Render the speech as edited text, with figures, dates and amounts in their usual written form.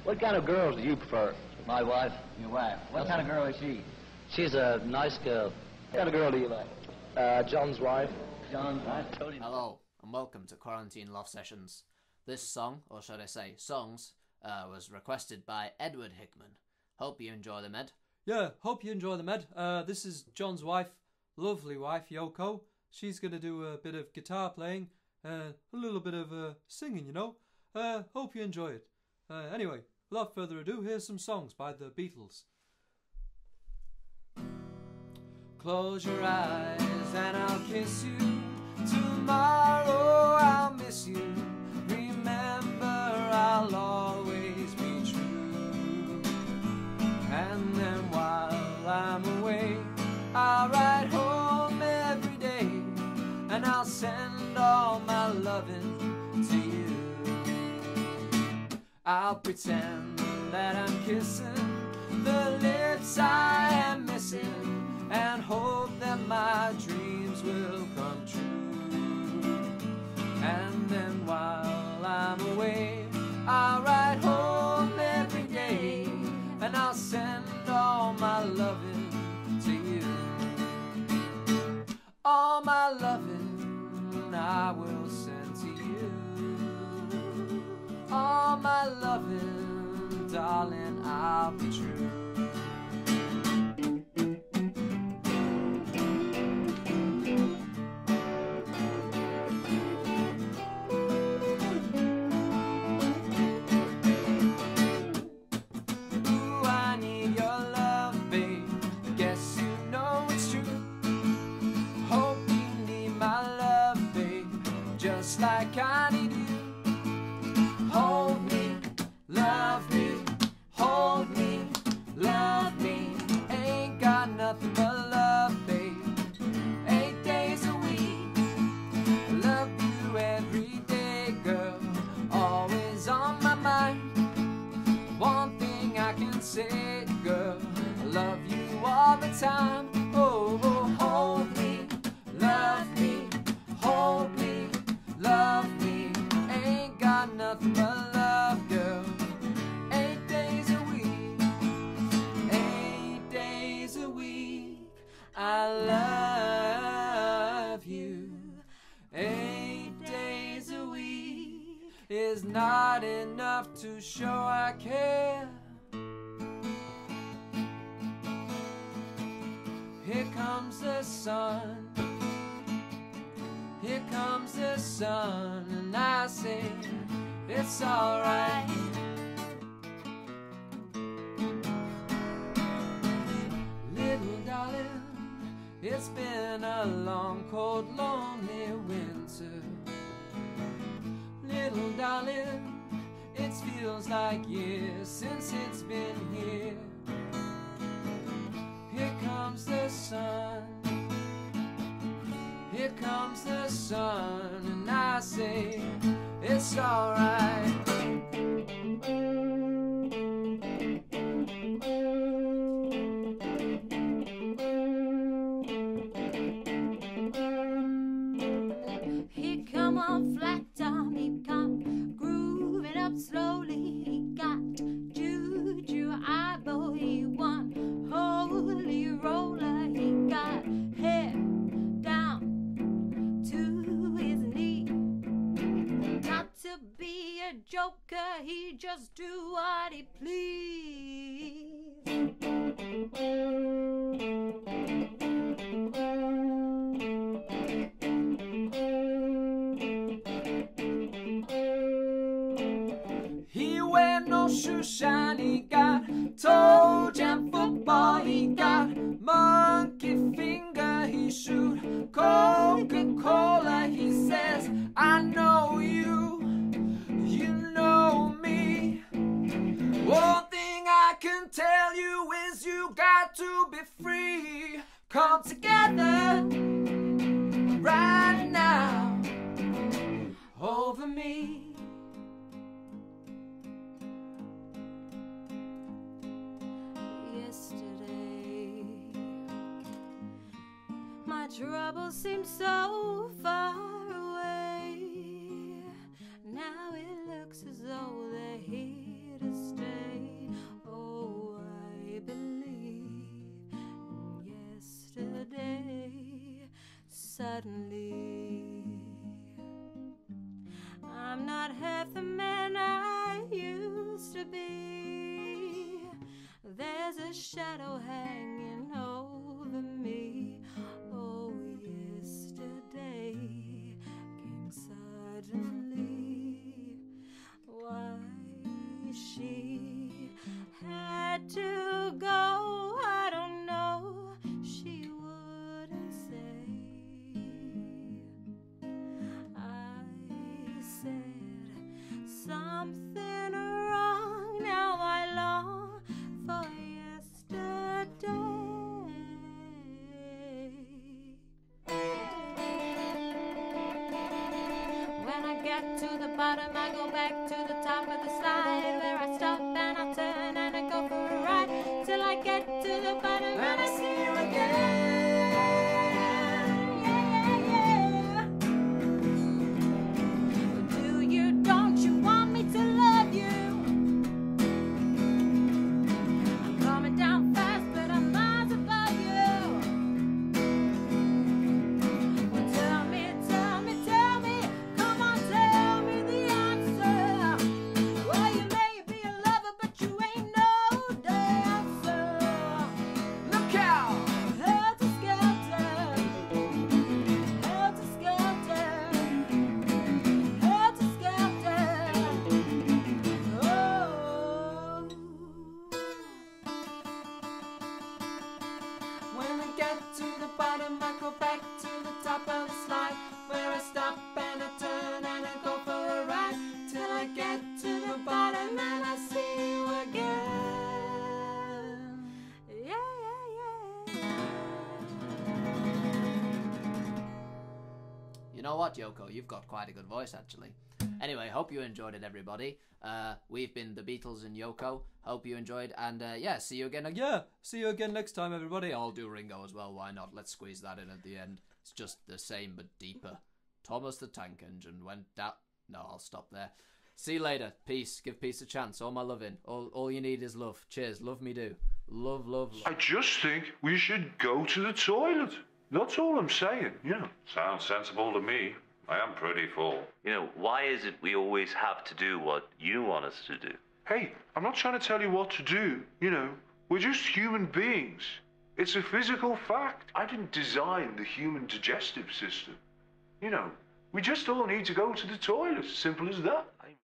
What kind of girls do you prefer? My wife. Your wife. What kind of girl is she? She's a nice girl. What kind of girl do you like? John's wife. John's wife. Totally. Hello, and welcome to Quarantine Love Sessions. This song, or should I say songs, was requested by Edward Hickman. Hope you enjoy them, Ed. Yeah, hope you enjoy them, Ed. This is John's wife, lovely wife, Yoko. She's going to do a bit of guitar playing, a little bit of singing, you know. Hope you enjoy it. Anyway, without further ado, here's some songs by the Beatles. Close your eyes and I'll kiss you. Tomorrow I'll miss you. Remember, I'll always be true. And then while I'm away, I'll ride home every day, and I'll send all my loving to you. I'll pretend that I'm kissing the lips I am missing, and hope that my dreams will come true. And then while I'm away, I'll ride home every day, and I'll send all my loving to you. All my loving I will send to you. All my loving, darling, I'll be true. Just like I need you. Hold me, love me, hold me, love me. Ain't got nothing but love, babe. 8 days a week. Love you every day, girl. Always on my mind. One thing I can say, girl, I love you all the time. Oh, oh, hold me, love me, hold me, love me. Ain't got nothing but love, girl. 8 days a week, 8 days a week. I love you. 8 days a week is not enough to show I care. Here comes the sun. Here comes the sun, and I say it's alright. Little darling, it's been a long, cold, lonely winter. Little darling, it feels like years since it's been here. Here comes the sun. Here comes the sun, and I say it's alright. He come on flat Tom, he come grooving up slowly. He got juju eyeball, he want holy roller. He got hair down to his knee. Not to be a joker, he just do what he please. He wear no shoe shine, he got toe jam football, he got monkey finger, he shoot Coca-Cola. He says, I know you, you know me. One thing I can tell you is you got to be free. Come together right now over me. Yesterday, my troubles seemed so far away. Now it looks as though they're here to stay. a shadow hanging over me. Oh, yesterday came suddenly. Why she had to go, I don't know. She wouldn't say. I said something wrong. Now I long for yesterday. When I get to the bottom, I go back to the top of the slide, where I stop and I turn and I go for a ride till I get to the bottom and I see you again. Do you, don't you want me to love you? I'm coming down fast, but I'm miles above you. Well, tell me, come on, tell me the answer. Well, you may be a lover, but you ain't no dancer. Look out! Helter skelter, helter skelter, helter skelter. Oh. When I get to the bottom, I go back to the top of the slide, where I stop and I turn and I go for a ride till I get to the bottom and I see you again. Yeah, yeah, yeah. You know what, Yoko? You've got quite a good voice, actually. Anyway, hope you enjoyed it, everybody. We've been the Beatles and Yoko. Hope you enjoyed, and yeah, see you again. Yeah, see you again next time, everybody. I'll do Ringo as well. Why not? Let's squeeze that in at the end. It's just the same but deeper. Thomas the Tank Engine went down. No, I'll stop there. See you later. Peace. Give peace a chance. All my loving. All you need is love. Cheers. Love me do. Love, love, love. I just think we should go to the toilet. That's all I'm saying, yeah. Sounds sensible to me. I am pretty full. You know, why is it we always have to do what you want us to do? Hey, I'm not trying to tell you what to do, you know. We're just human beings. It's a physical fact. I didn't design the human digestive system. You know, we just all need to go to the toilet. Simple as that.